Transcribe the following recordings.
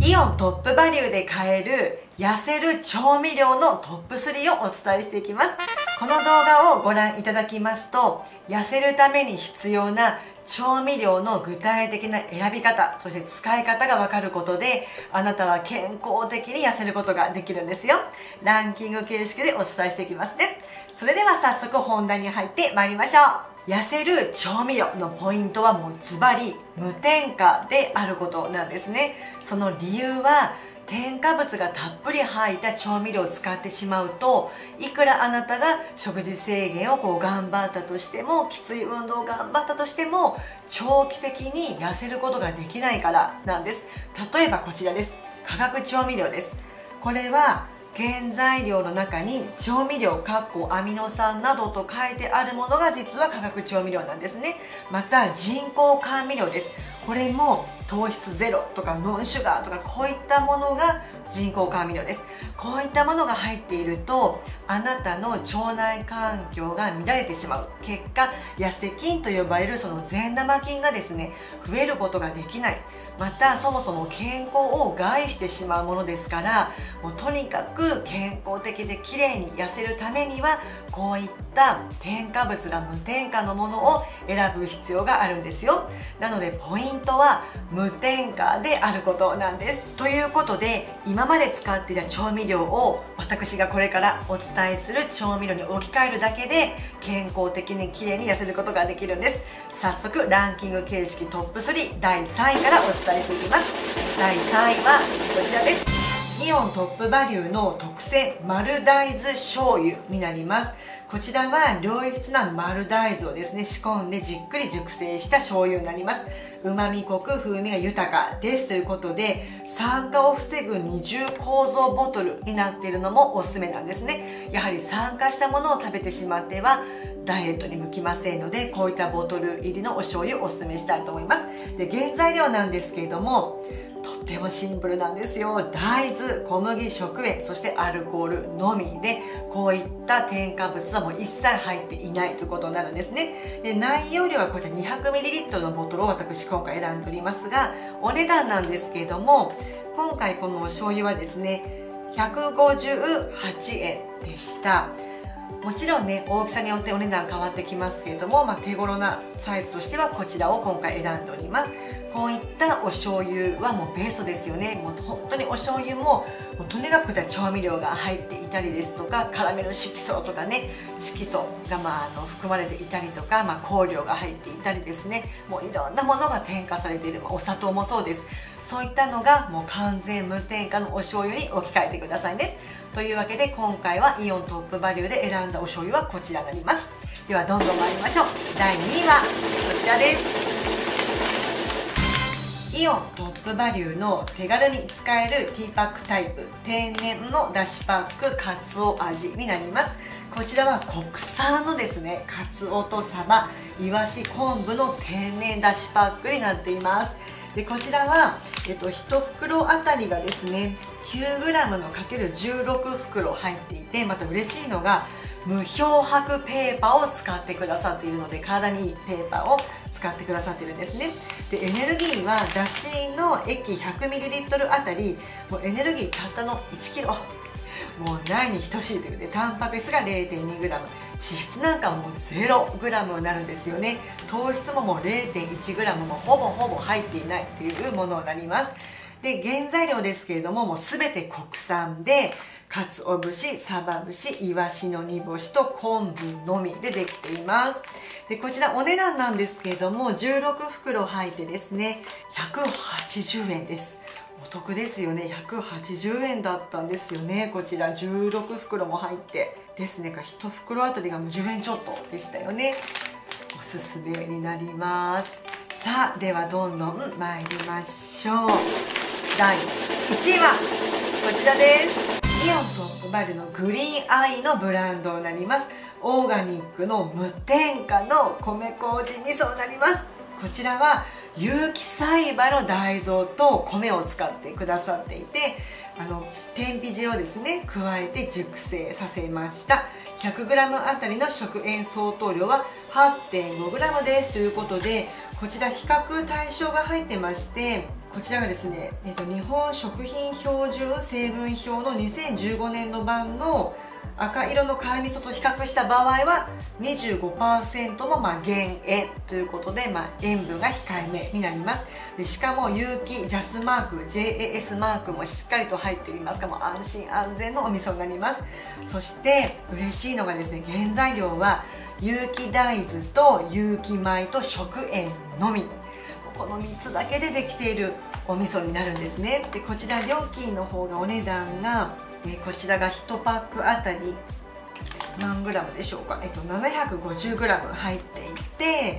イオントップバリューで買える痩せる調味料のトップ3をお伝えしていきます。この動画をご覧いただきますと、痩せるために必要な調味料の具体的な選び方、そして使い方がわかることで、あなたは健康的に痩せることができるんですよ。ランキング形式でお伝えしていきますね。それでは早速本題に入ってまいりましょう。痩せる調味料のポイントはもうズバリ無添加であることなんですね。その理由は、添加物がたっぷり入った調味料を使ってしまうと、いくらあなたが食事制限を頑張ったとしても、きつい運動を頑張ったとしても、長期的に痩せることができないからなんです。例えばこちらです。化学調味料です。これは原材料の中に調味料アミノ酸などと書いてあるものが実は化学調味料なんですね。また人工甘味料です。これも糖質ゼロとかノンシュガーとかこういったものが人工甘味料です。こういったものが入っていると、あなたの腸内環境が乱れてしまう結果、痩せ菌と呼ばれるその善玉菌がですね、増えることができない。またそもそも健康を害してしまうものですから、もうとにかく健康的で綺麗に痩せるためには、こういった添加物が無添加のものを選ぶ必要があるんですよ。なのでポイントは無添加であることなんです。ということで、今まで使っていた調味料を私がこれからお伝えする調味料に置き換えるだけで健康的に綺麗に痩せることができるんです。早速ランキング形式トップ3第3位からお伝えしていきます。第3位はこちらです。イオントップバリューの特製丸大豆醤油になります。こちらは良質な丸大豆をですね、仕込んでじっくり熟成した醤油になります。旨味濃く風味が豊かですということで、酸化を防ぐ二重構造ボトルになっているのもおすすめなんですね。やはり酸化したものを食べてしまってはダイエットに向きませんので、こういったボトル入りのお醤油をおすすめしたいと思います。で、原材料なんですけれども、とってもシンプルなんですよ。大豆、小麦、食塩、そしてアルコールのみで、こういった添加物はもう一切入っていないということになるんですね。で、内容量はこちら 200ml のボトルを私今回選んでおりますが、お値段なんですけれども、今回このお醤油はですね、158円でした。もちろんね、大きさによってお値段変わってきますけれども、手頃なサイズとしてはこちらを今回選んでおります。こういったお醤油はもうベーストですよね。もう本当にお醤油もとにかく調味料が入っていたりですとか、カラメル色素とかね、色素が含まれていたりとか、香料が入っていたりですね、もういろんなものが添加されている、お砂糖もそうです。そういったのがもう完全無添加のお醤油に置き換えてくださいね。というわけで今回はイオントップバリューで選んだお醤油はこちらになります。ではどんどん参りましょう。第2位はこちらです。イオントップバリューの手軽に使えるティーパックタイプ天然のだしパックかつお味になります。こちらは国産のですね、かつおとサバ、イワシ、昆布の天然だしパックになっています。で、こちらは、1袋あたりがですね 9g の ×16 袋入っていて、また嬉しいのが無漂白ペーパーを使ってくださっているので、体にいいペーパーを使ってくださっているんですね。で、エネルギーはだしの液 100ml あたり、もうエネルギーたったの 1kg、もうないに等しいというで、タンパク質が 0.2g、 脂質なんかもう 0g になるんですよね。糖質ももう 0.1g もほぼ入っていないというものになります。で、原材料ですけれども、もう全て国産で、鰹節、サバ節、イワシの煮干しと昆布のみでできています。で、こちらお値段なんですけれども、16袋入ってですね、180円です。お得ですよね。180円だったんですよね。こちら16袋も入ってですね、1袋あたりがもう10円ちょっとでしたよね。おすすめになります。さあ、ではどんどん参りましょう。第1位はこちらです。イオントップバリューのグリーンアイのブランドになります。オーガニックの無添加の米麹味噌になります。こちらは有機栽培の大豆と米を使ってくださっていて、天日塩をですね加えて熟成させました。 100g あたりの食塩相当量は 8.5g ですということで、こちら比較対象が入ってまして、 こちらがですね、日本食品標準成分表の2015年度版の赤色の貝味噌と比較した場合は 25% も減塩ということで、塩分が控えめになります。でしかも有機 JAS マーク JAS マークもしっかりと入っていますから、もう安心安全のお味噌になります。そして嬉しいのがですね、原材料は有機大豆と有機米と食塩のみ、この3つだけでできているお味噌になるんですね。でこちら料金の方がお値段がこちらが1パックあたり何グラムでしょうか、750グラム入っていて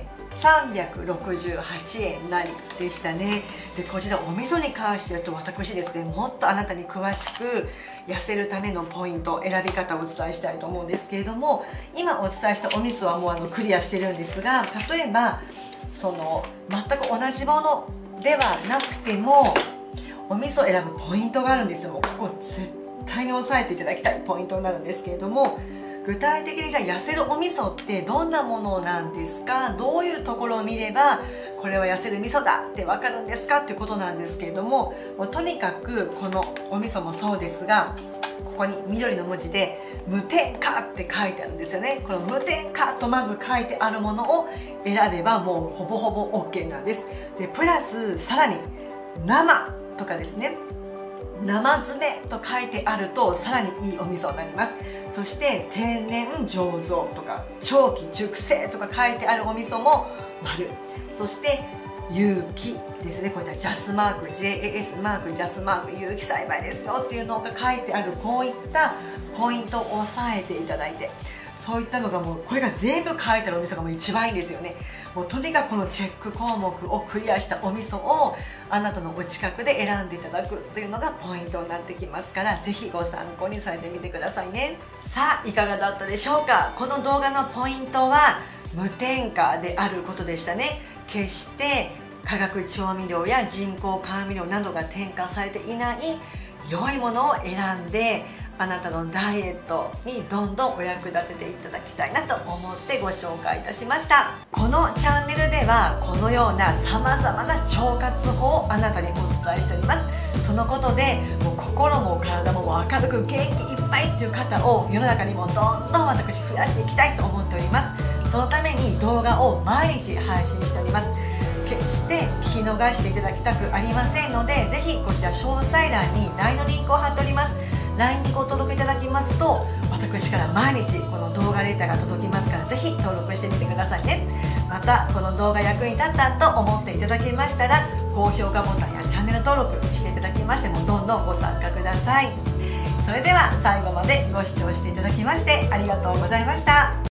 368円なりでしたね。でこちらお味噌に関して言うと、私ですね、もっとあなたに詳しく痩せるためのポイント、選び方をお伝えしたいと思うんですけれども、今お伝えしたお味噌はもうクリアしてるんですが、例えば全く同じものではなくてもお味噌を選ぶポイントがあるんですよ。もうここ絶対に押さえていただきたいポイントになるんですけれども、具体的にじゃあ痩せるお味噌ってどんなものなんですか、どういうところを見ればこれは痩せる味噌だって分かるんですかっていうことなんですけれども、とにかくこのお味噌もそうですが、ここに緑の文字で無添加って書いてあるんですよね。この無添加とまず書いてあるものを選べばもうほぼほぼ OK なんです。でプラスさらに生とかですね、生詰めと書いてあるとさらにいいお味噌になります。そして天然醸造とか長期熟成とか書いてあるお味噌も丸。そして有機ですね、こういった JAS マーク JAS マーク JAS マーク有機栽培ですよっていうのが書いてある、こういったポイントを押さえていただいて、そういったのがもうこれが全部書いてあるお味噌がもう一番いいんですよね。もうとにかくこのチェック項目をクリアしたお味噌をあなたのお近くで選んでいただくというのがポイントになってきますから、ぜひご参考にされてみてくださいね。さあいかがだったでしょうか。この動画のポイントは無添加であることでしたね。決して化学調味料や人工甘味料などが添加されていない良いものを選んで、あなたのダイエットにどんどんお役立てていただきたいなと思ってご紹介いたしました。このチャンネルではこのようなさまざまな腸活法をあなたにお伝えしております。そのことでもう心も体も明るく元気いっぱいっていう方を世の中にもどんどん私増やしていきたいと思っております。そのために動画を毎日配信しております。決して聞き逃していただきたくありませんので、ぜひこちら詳細欄に LINE のリンクを貼っております。 LINE にご登録いただきますと、私から毎日この動画レターが届きますから、ぜひ登録してみてくださいね。またこの動画役に立ったと思っていただけましたら、高評価ボタンやチャンネル登録していただきましてもどんどんご参加ください。それでは最後までご視聴していただきましてありがとうございました。